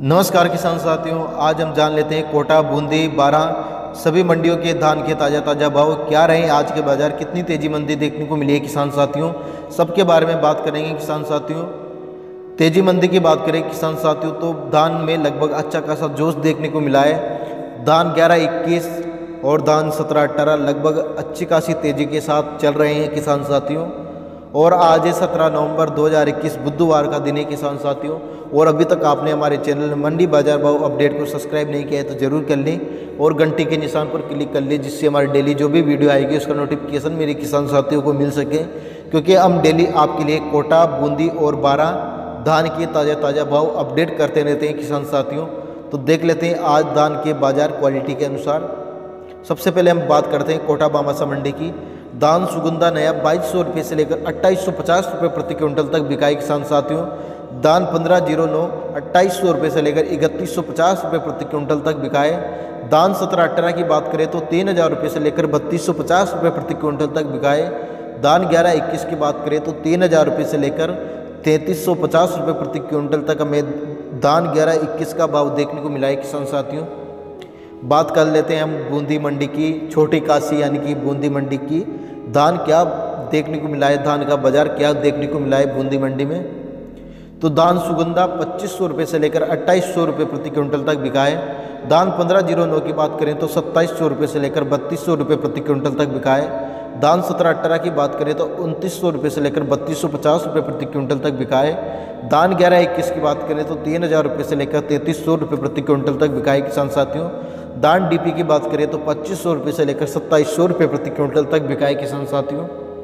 नमस्कार किसान साथियों, आज हम जान लेते हैं कोटा, बूंदी, बारां सभी मंडियों के धान के ताज़ा भाव क्या रहे। आज के बाज़ार कितनी तेज़ी मंदी देखने को मिली है किसान साथियों, सबके बारे में बात करेंगे किसान साथियों। तेज़ी मंदी की बात करें किसान साथियों तो धान में लगभग अच्छा खासा जोश देखने को मिला है। धान 11-21 और धान 17-18 लगभग अच्छी खासी तेज़ी के साथ चल रहे हैं किसान साथियों। और आज है 17 नवंबर 2021 बुधवार का दिन है किसान साथियों। और अभी तक आपने हमारे चैनल मंडी बाजार भाव अपडेट को सब्सक्राइब नहीं किया है तो ज़रूर कर लें और घंटी के निशान पर क्लिक कर लें, जिससे हमारी डेली जो भी वीडियो आएगी उसका नोटिफिकेशन मेरे किसान साथियों को मिल सके। क्योंकि हम डेली आपके लिए कोटा, बूंदी और बारां धान के ताज़ा भाव अपडेट करते रहते हैं किसान साथियों। तो देख लेते हैं आज धान के बाज़ार क्वालिटी के अनुसार। सबसे पहले हम बात करते हैं कोटा बामासा मंडी की। धान सुगंधा नया 2200 रुपये से लेकर 2850 रुपये प्रति क्विंटल तक बिकाई किसान साथियों। धान 1509 2800 रुपये से लेकर 3150 रुपये प्रति क्विंटल तक बिकाए। धान 17-18 की बात करें तो 3000 रुपये से लेकर 3250 रुपये प्रति क्विंटल तक बिकाए। धान 11-21 की बात करें तो 3000 रुपये से लेकर 3350 रुपये प्रति क्विंटल तक हमें धान 11-21 का भाव देखने को मिला है किसान साथियों। बात कर लेते हैं हम बूंदी मंडी की, छोटी काशी यानी कि बूंदी मंडी की। धान क्या देखने को मिला है, धान का बाजार क्या देखने को मिला है बूंदी मंडी में। तो धान सुगंधा 2500 रुपये से लेकर 2800 रुपये प्रति क्विंटल तक बिका है। धान 1509 की बात करें तो 2700 रुपये से लेकर 3200 रुपये प्रति क्विंटल तक बिका है। धान 17-18 की बात करें तो 2900 रुपये से लेकर 3250 रुपये प्रति क्विंटल तक बिका है। धान 11-21 की बात करें तो 3000 रुपये से लेकर 3300 रुपये प्रति क्विंटल तक बिका है किसान साथियों। धान डीपी की बात करें तो 2500 रुपये से लेकर 2700 रुपये प्रति क्विंटल तक बिकाए किसान साथियों।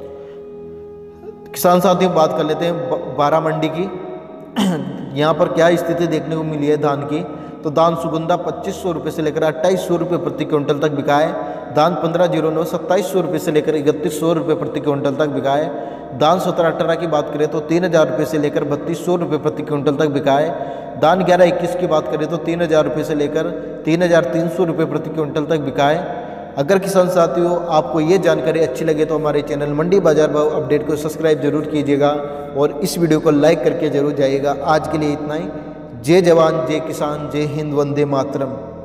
किसान साथियों बात कर लेते हैं बारां मंडी की। यहाँ पर क्या स्थिति देखने को मिली है धान की। तो धान सुगंधा 2500 रुपये से लेकर 2800 रुपये प्रति क्विंटल तक बिकाए। धान 1509 2700 रुपये से लेकर 3100 रुपये प्रति क्विंटल तक बिकाए। धान 17-18 की बात करें तो 3000 रुपये से लेकर 3200 रुपये प्रति क्विंटल तक बिकाए। धान 11-21 की बात करें तो 3000 रुपये से लेकर 3300 रुपये प्रति क्विंटल तक बिकाए। अगर किसान साथियों आपको ये जानकारी अच्छी लगे तो हमारे चैनल मंडी बाजार भाव अपडेट को सब्सक्राइब जरूर कीजिएगा और इस वीडियो को लाइक करके जरूर जाइएगा। आज के लिए इतना ही। जय जवान, जय किसान, जय हिंद, वंदे मातरम।